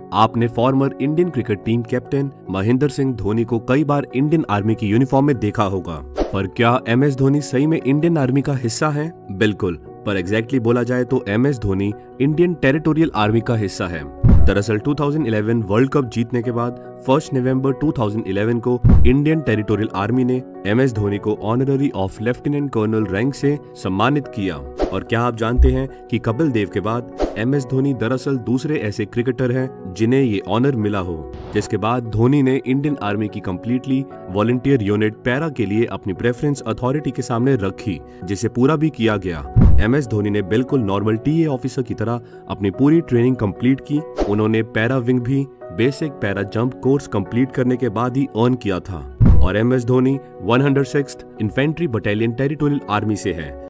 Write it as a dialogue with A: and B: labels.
A: आपने former Indian cricket team captain Mahendra Singh Dhoni को कई बार इंडियन आर्मी की यूनिफॉर्म में देखा होगा, पर क्या MS धोनी सही में इंडियन आर्मी का हिस्सा है? बिल्कुल, पर एग्जैक्टली बोला जाए तो MS Dhoni Indian territorial army का हिस्सा है। दरअसल 2011 वर्ल्ड कप जीतने के बाद 1 नवंबर 2011 को इंडियन टेरिटोरियल आर्मी ने MS धोनी को honorary of lieutenant colonel rank से सम्मानित किया। और क्या आप जानते हैं कि कपिल देव के बाद MS धोनी दरअसल दूसरे ऐसे क्रिकेटर हैं जिन्हें ये ऑनर मिला हो। जिसके बाद धोनी ने इंडियन आर्मी की कंप्लीटली वॉलंटियर यूनिट पैरा के लिए अपनी प्रेफरेंस अथॉरिटी के सामने रखी, जिसे पूरा भी किया गया। MS धोनी ने बिल्कुल नॉर्मल TA ऑफिसर की तरह अपनी पूरी ट्रेनिंग कंप्लीट की। उन्होंने पैरा विंग भी basic para jump course complete करने के बाद ही अर्न किया था। और MS Dhoni 106th infantry battalion territorial army से है।